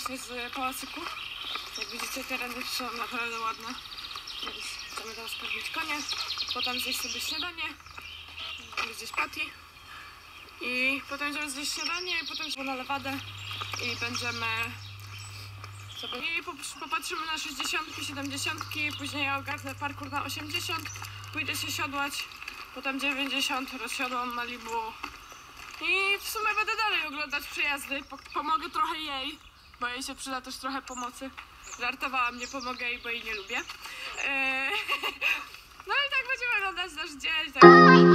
właśnie z pałacyku. Jak widzicie, tereny są naprawdę ładne. Więc chcemy teraz karmić konie, potem zjeść sobie śniadanie, gdzieś patty. I potem będziemy zjeść śniadanie, i potem na lewadę i będziemy... I popatrzymy na 60, 70, później ja ogarnę parkour na 80, pójdę się siodłać, potem 90, rozsiodłam Malibu i w sumie będę dalej oglądać przejazdy, pomogę trochę jej, bo jej się przyda też trochę pomocy. Żartowałam, nie pomogę jej, bo jej nie lubię. No i tak będziemy oglądać nasz dzień. Tak.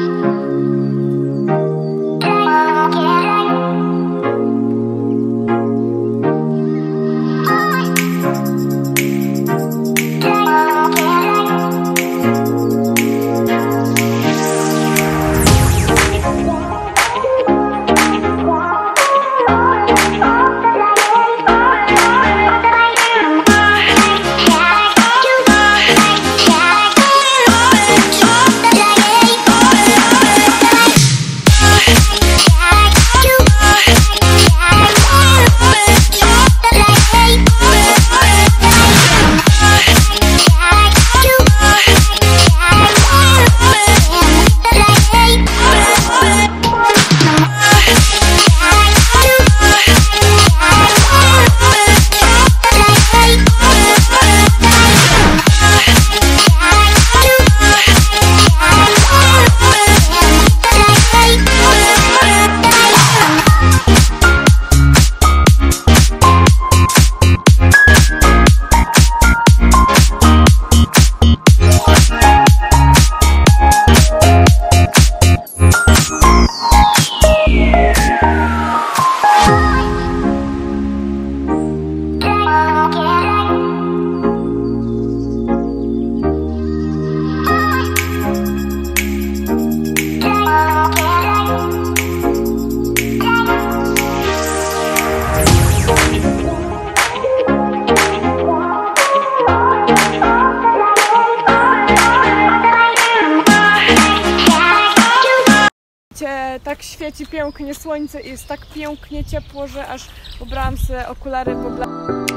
Tak świeci pięknie słońce i jest tak pięknie ciepło, że aż ubrałam sobie okulary, bo